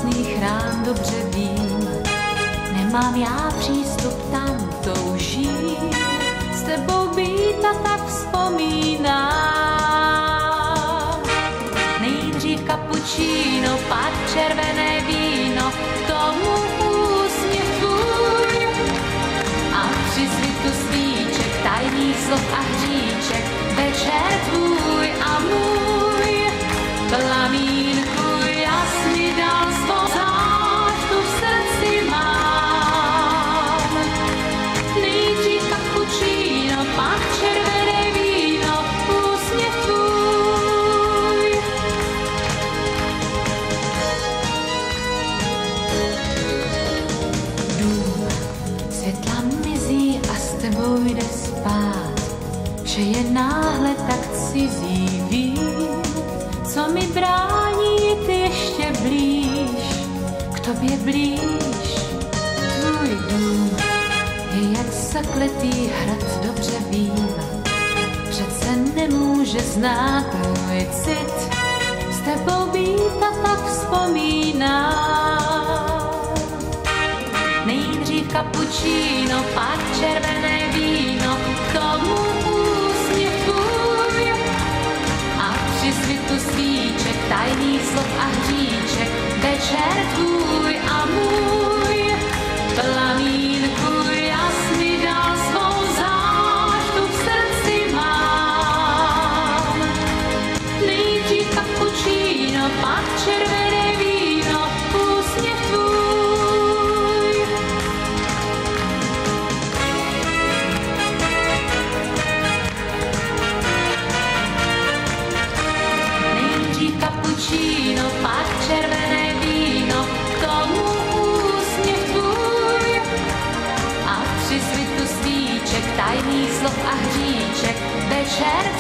krásný chrám, dobře vím. Nemám já přístup tam, toužím s tebou být a tak vzpomínám. Nejdřív cappuccino, pak červené víno, k tomu úsměv tvůj. A při svitu svíček, tajných slov a hříček, večer tvůj a můj. Plamín tvůj jasný dal svou záštu v srdci mám. Nejdřív cappuccino, pak červené víno, úsměv tvůj. Dům světla mizí a s tebou jde spát, že je náhle tak cizí, vím, co mi brání jít ještě blíž, k tobě blíž. Tvůj dům je jak zakletý hrad, dobře vím, přece nemůže znát můj cit, s tebou být a tak vzpomínám. Nejdřív cappuccino, pak červené víno, k tomu úsměv tvůj. A při svitu svíček, tajných slov a hříček, večer tvůj a můj. Plamín tvůj jasný dal svou záštu v srdci mám. Nejdřív cappuccino, pak červené víno, úsměv tvůj. Cappuccino, pak červené víno, k tomu úsměv tvůj. A při svitu svíček, tajných slov a hříček, večer